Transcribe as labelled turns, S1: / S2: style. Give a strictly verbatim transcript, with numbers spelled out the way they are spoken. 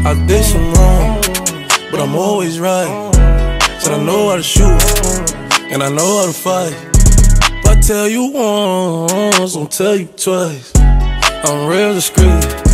S1: I did some wrong, but I'm always right. Said I know how to shoot, and I know how to fight. If I tell you once, I'll tell you twice. I'm real discreet,